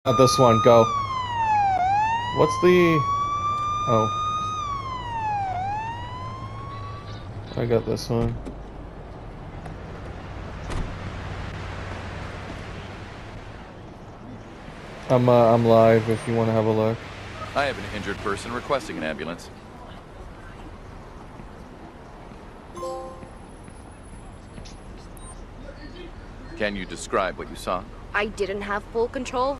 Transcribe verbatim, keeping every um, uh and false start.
Not this one, go. What's the... Oh. I got this one. I'm, uh, I'm live if you want to have a look. I have an injured person requesting an ambulance. Can you describe what you saw? I didn't have full control.